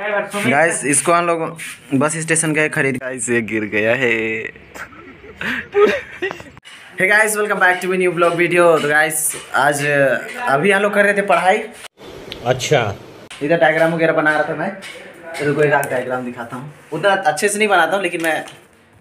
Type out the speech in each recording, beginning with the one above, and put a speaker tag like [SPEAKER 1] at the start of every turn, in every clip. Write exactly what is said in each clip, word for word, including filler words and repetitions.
[SPEAKER 1] Guys इसको हम लोग बस स्टेशन गए खरीद, गाइस ये गिर गया है। Hey guys welcome back to new blog video. तो गाइस आज अभी हम लोग कर रहे थे पढ़ाई। अच्छा, इधर डायग्राम वगैरह बना रहा था मैं। तो कोई एक डायग्राम दिखाता हूँ, उतना अच्छे से नहीं बनाता हूँ लेकिन मैं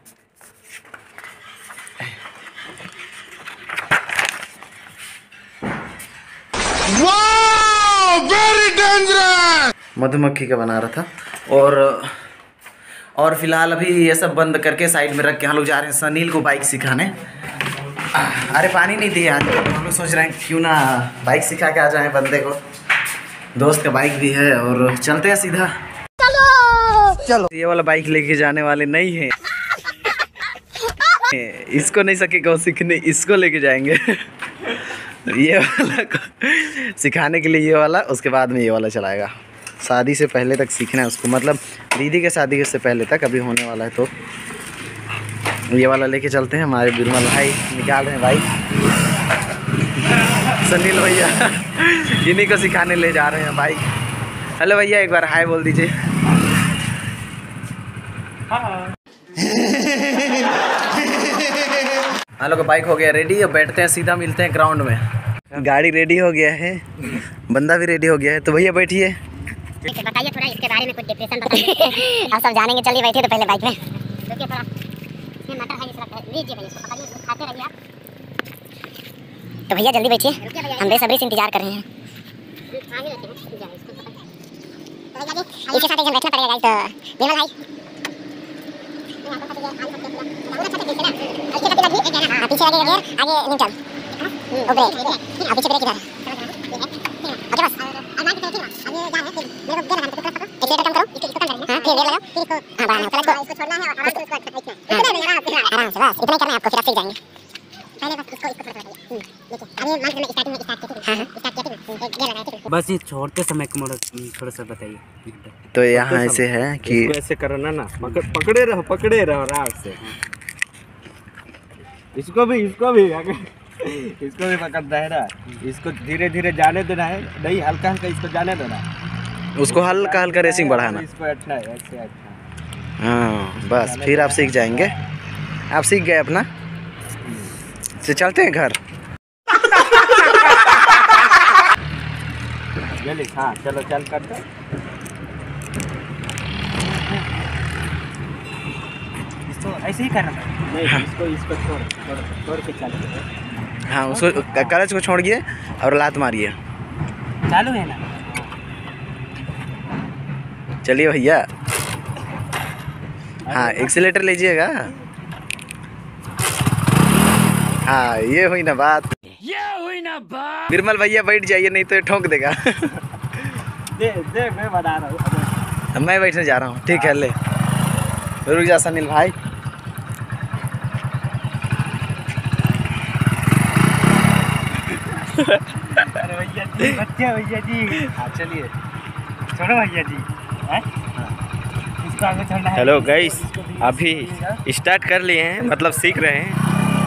[SPEAKER 1] वेरी डेंजरस मधुमक्खी का बना रहा था। और और फिलहाल अभी ये सब बंद करके साइड में रख के हम लोग जा रहे हैं सनील को बाइक सिखाने। अरे पानी नहीं दिए आज, तो हम लोग सोच रहे हैं क्यों ना बाइक सिखा के आ जाए बंदे को। दोस्त का बाइक भी है और चलते हैं सीधा। चलो चलो, ये वाला बाइक लेके जाने वाले नहीं है, इसको नहीं सकेगा सीखने, इसको लेके जाएंगे। ये वाला सिखाने के लिए ये वाला, उसके बाद में ये वाला चलाएगा। शादी से पहले तक सीखना है उसको, मतलब दीदी के शादी से पहले तक अभी होने वाला है। तो ये वाला लेके चलते हैं। हमारे बिरमल भाई निकाल रहे हैं बाइक, सनील भैया इन्हीं को सिखाने ले जा रहे हैं बाइक। हेलो भैया, एक बार हाय बोल दीजिए। हम लोग का बाइक हो गया रेडी, अब बैठते हैं, सीधा मिलते हैं ग्राउंड में। गाड़ी रेडी हो गया है, बंदा भी रेडी हो गया है। तो भैया बैठिए,
[SPEAKER 2] बताइए थोड़ा इसके बारे में, कुछ डिप्रेशन बताइए। आप सब जानेंगे, चलिए बैठिए तो पहले बाइक में। रुकिए थोड़ा, ये मटर है, लीजिए भैया, इसको पकड़िए, इसको खाते रहिए आप। तो भैया जल्दी बैठिए, हम बेसब्री से इंतजार कर रहे हैं। इसके साथ एकदम बैठना पड़ेगा गाइस। तो विमल भाई पीछे लगे गियर, आगे न्यूट्रल, ओ ब्रेक, अब पीछे ब्रेक इधर। ओके बस, अब लाइन पे चलते हैं। अब ये जा है, फिर मेरे को गियर लगाना, तो एक्सीलेटर कम करो, इसको इसको कम करेंगे। हां, फिर गियर लगाओ, फिर इसको हां बढ़ाना है, इसको इसको छोड़ना है और आराम से इसको एक्सरसाइज करना है। आराम से, बस इतना ही करना है आपको, फिर आप सीख जाएंगे। पहले बस इसको इसको थोड़ा थोड़ा, हम्म देखिए। अभी मंत्र में स्टार्टिंग में स्टार्ट किया, हां स्टार्ट किया ना, गियर लगाया ठीक है।
[SPEAKER 3] बस ये छोड़ते समय को मोड़ थोड़ा सा बताइए।
[SPEAKER 1] तो यहाँ ऐसे है कि
[SPEAKER 3] ऐसे करना ना, पकड़, पकड़े रहो पकड़े रहो आराम से। इसको भी इसको भी इसको भी पकड़ना है ना, इसको धीरे धीरे जाने देना है, नहीं हल्का हल्का इसको जाने देना है,
[SPEAKER 1] उसको हल्का हल्का रेसिंग बढ़ाना।
[SPEAKER 3] इसको हटना है ऐसे हटना।
[SPEAKER 1] हाँ बस, फिर आप सीख जाएंगे। आप सीख गए अपना, से चलते हैं घर।
[SPEAKER 3] हाँ चलो चल करते। इसको ऐसे ही करना है, नहीं हाँ। इसको इसको छोड़ छोड़ छोड़ के चल।
[SPEAKER 1] हाँ उसको क्लच को छोड़िए और लात मारिए।
[SPEAKER 3] चालू है ना,
[SPEAKER 1] चलिए भैया। हाँ एक्सीलेटर लीजिएगा। हाँ ये हुई ना बात,
[SPEAKER 3] ये हुई ना बात।
[SPEAKER 1] बिरमल भैया बैठ जाइए, नहीं तो ये ठोक देगा।
[SPEAKER 3] दे दे मैं बता रहा हूँ,
[SPEAKER 1] मैं बैठने जा रहा हूँ। ठीक है, ले रुक जा सनील भाई।
[SPEAKER 3] अरे भैया जी, बच्चे भैया जी। हाँ चलिए, छोड़ो भैया जी। इसको आगे छोड़ना है।
[SPEAKER 1] हेलो गाइस, अभी स्टार्ट कर लिए हैं, मतलब सीख रहे हैं।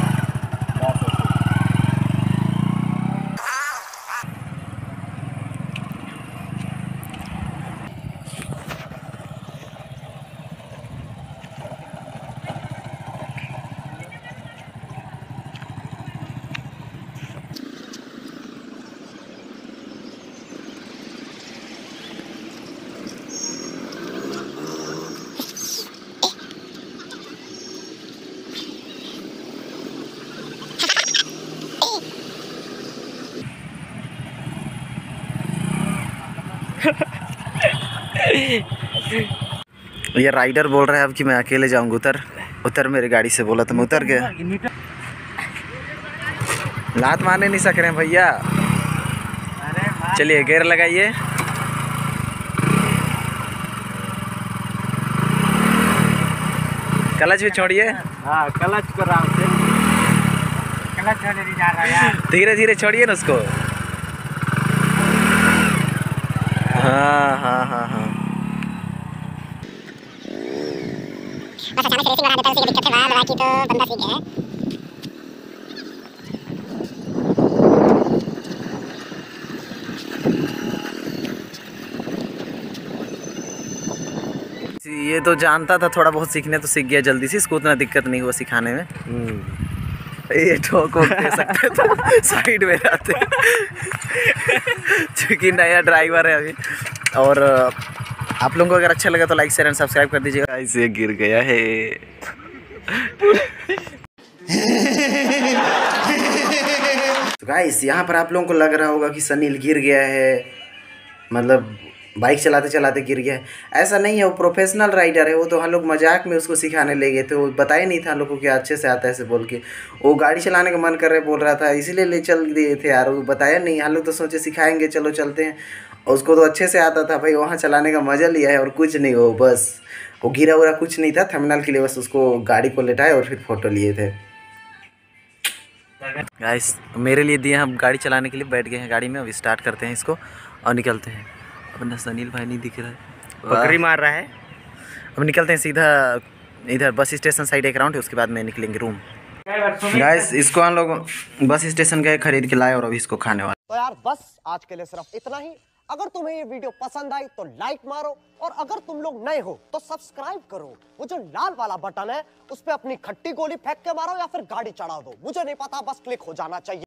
[SPEAKER 1] ये राइडर बोल रहा है अब कि मैं अकेले जाऊंगा। उतर उतर मेरी गाड़ी से, बोला तो मैं उतर गया। लात मारने नहीं सक रहे हैं भैया। चलिए गियर लगाइए। क्लच भी छोड़िए।
[SPEAKER 3] हाँ क्लच को आराम से, क्लच छोड़ने नहीं जा रहा यार,
[SPEAKER 1] धीरे धीरे छोड़िए ना उसको। हाँ हाँ हाँ हाँ
[SPEAKER 2] बस अचानक रेसिंग बढ़ा देता है, उसी की दिक्कत है। बाकी तो बंदा सीख गया है।
[SPEAKER 1] ये तो जानता था थोड़ा बहुत सीखने, तो सीख गया जल्दी से, इसको उतना दिक्कत नहीं हुआ सिखाने में। ये ठोक वोक दे सकते तो साइड में रहते क्योंकि नया ड्राइवर है अभी। और आप लोगों को अगर अच्छा लगा तो लाइक शेयर एंड सब्सक्राइब कर दीजिएगा। ऐसे गिर गया है तो गाइस, यहाँ पर आप लोगों को लग रहा होगा कि सनील गिर गया है, मतलब बाइक चलाते चलाते गिर गया है। ऐसा नहीं है, वो प्रोफेशनल राइडर है। वो तो हम लोग मजाक में उसको सिखाने ले गए थे, वो बताया नहीं था हम लोग को कि अच्छे से आता है ऐसे बोल के। वो गाड़ी चलाने का मन कर रहे बोल रहा था, इसीलिए ले चल दिए थे यार। वो बताया नहीं, हम लोग तो सोचे सिखाएंगे, चलो चलते हैं। और उसको तो अच्छे से आता था भाई, वहाँ चलाने का मज़ा लिया है और कुछ नहीं। वो बस वो गिरा उरा कुछ नहीं था, थंबनेल के लिए बस उसको गाड़ी को लेटाए और फिर फोटो लिए थे। गाइस मेरे लिए दिए, हम गाड़ी चलाने के लिए बैठ गए हैं गाड़ी में। अब स्टार्ट करते हैं इसको और निकलते हैं। अपना सनील भाई नहीं दिख रहा है,
[SPEAKER 3] बकरी मार रहा है।
[SPEAKER 1] अब निकलते हैं सीधा इधर बस स्टेशन साइड एक राउंड है, उसके बाद में निकलेंगे रूम। गाइस इसको हम लोग बस स्टेशन गए, खरीद के लाए और अभी इसको खाने वाले।
[SPEAKER 4] तो यार बस आज के लिए सिर्फ इतना ही। अगर तुम्हें ये वीडियो पसंद आई तो लाइक मारो, और अगर तुम लोग नए हो तो सब्सक्राइब करो। वो जो लाल वाला बटन है उस पे अपनी खट्टी गोली फेंक के मारो या फिर गाड़ी चढ़ा दो, मुझे नहीं पता, बस क्लिक हो जाना चाहिए।